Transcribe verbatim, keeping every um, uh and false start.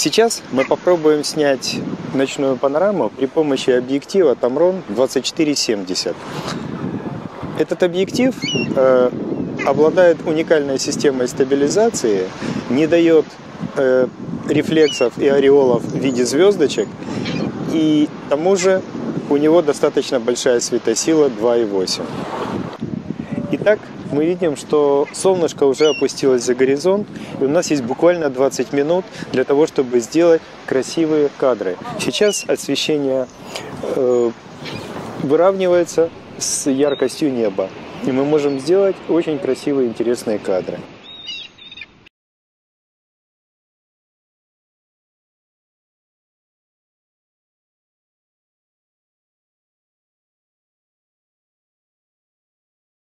Сейчас мы попробуем снять ночную панораму при помощи объектива Tamron двадцать четыре семьдесят. Этот объектив э, обладает уникальной системой стабилизации, не дает э, рефлексов и ореолов в виде звездочек, и к тому же у него достаточно большая светосила два и восемь. Итак, мы видим, что солнышко уже опустилось за горизонт, и у нас есть буквально двадцать минут для того, чтобы сделать красивые кадры. Сейчас освещение э, выравнивается с яркостью неба, и мы можем сделать очень красивые, интересные кадры.